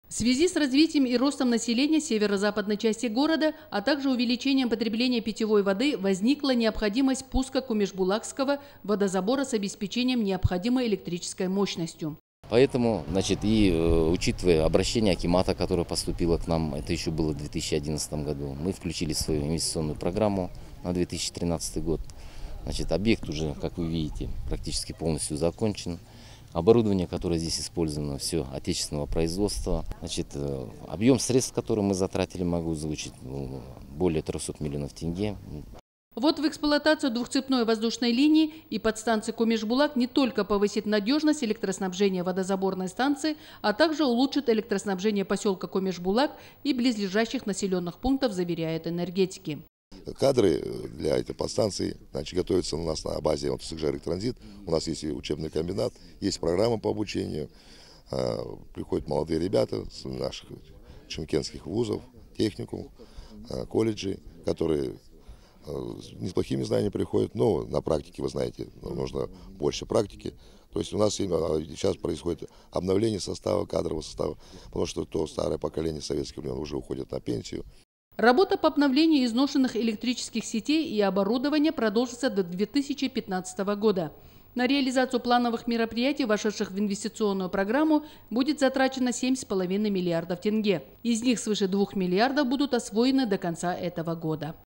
В связи с развитием и ростом населения северо-западной части города, а также увеличением потребления питьевой воды, возникла необходимость пуска Кумешбулакского водозабора с обеспечением необходимой электрической мощностью. Поэтому, учитывая обращение акимата, которое поступило к нам, это еще было в 2011 году, мы включили свою инвестиционную программу на 2013 год. Объект уже, как вы видите, практически полностью закончен. Оборудование, которое здесь использовано, все отечественного производства. Объем средств, которые мы затратили, могу озвучить, более 300 миллионов тенге. Вот в эксплуатацию двухцепной воздушной линии и подстанции Кумешбулак не только повысит надежность электроснабжения водозаборной станции, а также улучшит электроснабжение поселка Кумешбулак и близлежащих населенных пунктов, заверяют энергетики. Кадры для этой подстанции готовятся у нас на базе «Сыкжарик-Транзит». У нас есть учебный комбинат, есть программа по обучению. Приходят молодые ребята с наших шымкентских вузов, техникум, колледжей, которые с неплохими знаниями приходят, но на практике, вы знаете, нужно больше практики. То есть у нас сейчас происходит обновление состава, кадрового состава, потому что то старое поколение советских времен уже уходит на пенсию. Работа по обновлению изношенных электрических сетей и оборудования продолжится до 2015 года. На реализацию плановых мероприятий, вошедших в инвестиционную программу, будет затрачено 7,5 миллиардов тенге. Из них свыше 2 миллиардов будут освоены до конца этого года.